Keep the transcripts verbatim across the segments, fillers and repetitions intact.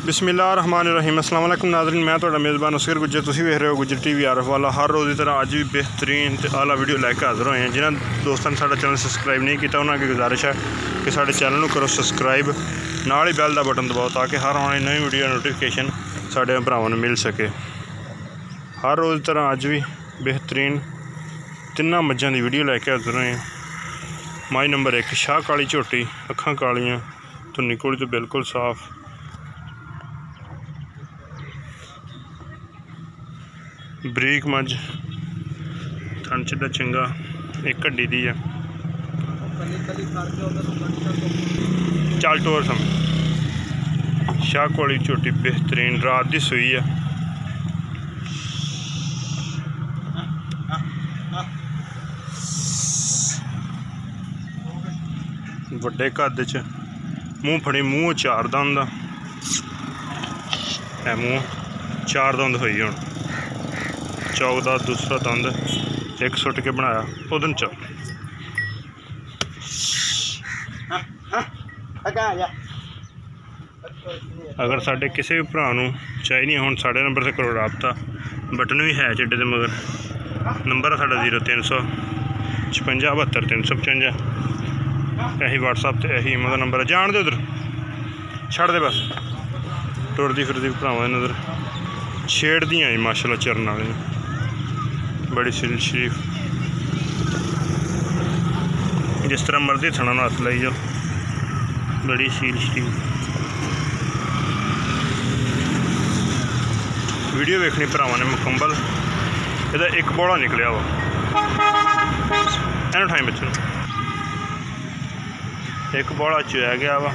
बिस्मिल्लाहिर्रहमानिर्रहीम। अस्सलाम वालेकुम नाज़रीन, मैं तुहाडा मेज़बान असगर गुज्जर, तुसीं वेख रहे हो गुज्जर टीवी आरफ वाला। हर रोज़ की तरह अज भी बेहतरीन ते आला वीडियो लैके हाज़र होए हैं। जिन्होंने दोस्तों ने साडा चैनल सबसक्राइब नहीं किया उन्होंने गुजारिश है कि साडे चैनल को करो सबसक्राइब, नाल ही बैल का बटन दबाओ ताकि हर आने नई वीडियो नोटिफिकेशन साडे भरावां नूं मिल सके। हर रोज़ की तरह अज भी बेहतरीन तिन्ना मज्जां की वीडियो लैके हाज़र होए हैं। माई नंबर एक शाह काली झोटी, अखां कालियां, धुन्नी कोली तो बिल्कुल साफ, बरीक मझ, थन चिड्डा चंगा, एक हड्डी दी है। चल टोर सम शाह काली झोटी बेहतरीन रात दी सूई है। वड्डे कद च मूँह फड़ी, मूँह चार दंद है, मूँह चार दंद होई हुण, चौकदा दूसरा दंद एक सुट के बनाया उधन चल। अगर साढ़े किसी भी भरा नूं चाहिए हो साढ़े नंबर से करो राबता, बटन भी है चिड्डे दे मगर। नंबर है साढ़ा जीरो तीन सौ छपंजा बहत्तर तीन सौ पचवंजा, यही व्हाट्सअप तो यही मगर नंबर है। जान दे उधर छड़ दे बस, टुरदी फिरदी भरावां दी नज़र छेड़दियां आई माशाल्लाह चरन वाले, बड़ी सील शरीफ, जिस तरह मर्जी थना नूं हत्थ लाई जाओ, बड़ी सील शरीफ। वीडियो वेखनी भरावां ने मुकम्मल, इहदा एक बोला निकलिया वा, इन्हूं ठाई बच्चे एक बोला चोया गया वा।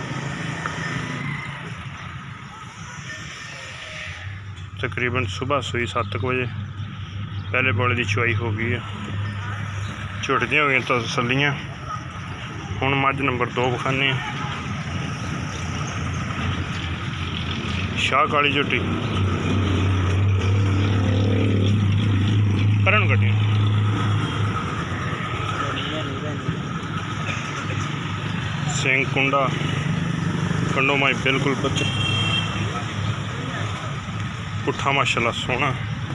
तकरीबन सुबह सुई सत्त बजे पहले बोले की चुआई हो गई है, झुटदियां हो गई तो तसल्लियां। हुण मझ नंबर दो बखाने शाह काली झोटी, पर कटिया सिंह कुंडा, कंडो माई बिल्कुल बच्चा, पुट्ठा माशाल्लाह सोहना,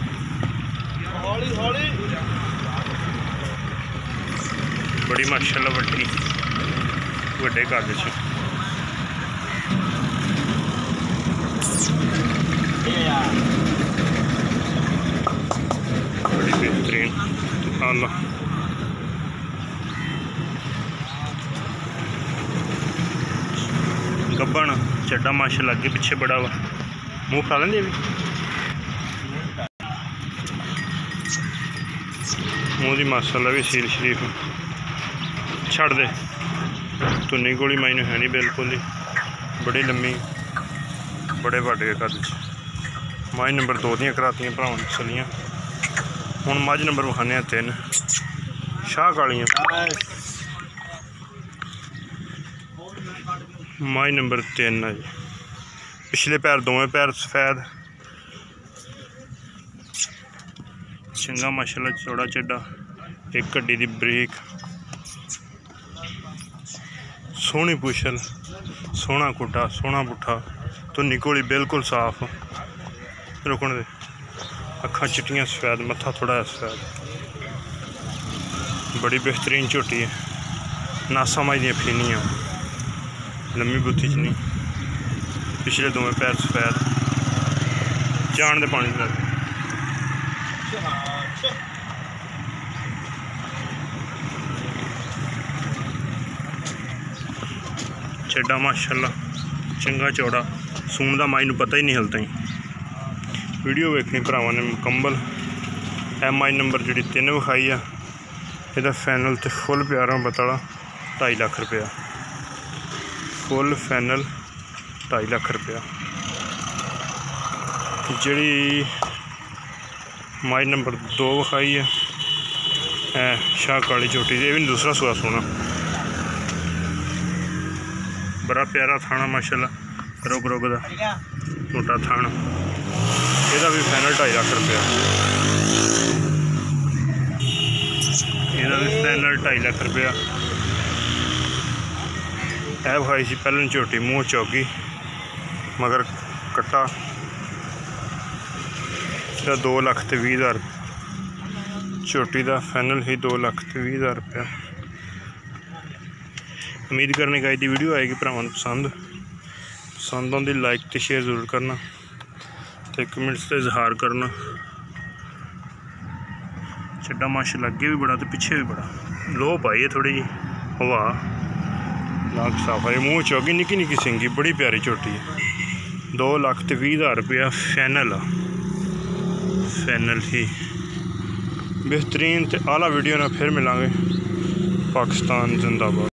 बड़ी माशाल्लाह वड्डी वड्डे कद च। बड़ी बेहतरीन आला गब्बन चड्डा माशाल्लाह अगे पिछे बड़ा वा, मुँह फड़ा लेंदी भी मूँह की माशाल्लाह भी सील शरीफ। छड़ दे धुन्नी गोली माइनू है नहीं बिल्कुल ही, बड़ी लम्मी बड़े वड्डे कद च। माई नंबर दो दियां करातियां भरावां ने तसल्लियां। हुण मझ नंबर विखाने तीन शाह कालियां, माई नंबर तीन है जी। पिछले पैर दोवें पैर सफेद, चंगा माशाल्लाह चौड़ा चिड्डा, एक हड्डी दी बरीक, सोहनी पुछल, सोहना कुड्डा, सोहना पुट्ठा, धुन्नी कोली बिल्कुल साफ, रुकण दे, अखां चिट्टियां सफेद, मत्था थोड़ा सफेद, बड़ी बेहतरीन झोटी है। नासा माई दियां फीनियां, लम्मी बुत्थी च नहीं, पिछले दोवें पैर सफेद, जान दे पानी लग चड्डा माशाल्लाह चंगा चौड़ा, सून का माई नूं पता ही नहीं हलता ही। वीडियो वेखनी भरावां ने मुकम्मल। एम आई नंबर जी तीन विखाई है, यदा फैनल तो फुल प्यारा बताला ढाई लख रुपया, फुल फैनल ढाई लख रुपया। जी माई नंबर दो विखाई है शाह काली झोटी, ये भी दूसरा सुआ सोना, बड़ा प्यारा थाना माशाल्लाह, रुग रुग दा मोटा थान, यदा भी फैनल ढाई लख रुपया, यदा भी फैनल ढाई लख रुपया। है विखाई सी पहले झोटी, मूँह चौगी, मगर कट्टा ਇਹਦਾ दो ਲੱਖ ਤੇ ਵੀਹ हज़ार ਝੋਟੀ ਦਾ फाइनल ही दो ਲੱਖ ਤੇ ਵੀਹ हज़ार रुपया। उम्मीद करने का दी वीडियो आएगी भरावां नूं पसंद पसंद आउंदी लाइक तो शेयर जरूर करना तो कमेंट्स का इजहार करना। चड्डा माशा अगे भी बड़ा तो पिछे भी बड़ा लो पाई है थोड़ी जी हवा नाक साफ है मूँह चौगी निक्की निक्की सिंगी बड़ी प्यारी झोटी है। दो लख तो भी हज़ार रुपया फाइनल फाइनल ही बेहतरीन तो आला वीडियो ना फिर मिलांगे। पाकिस्तान जिंदाबाद।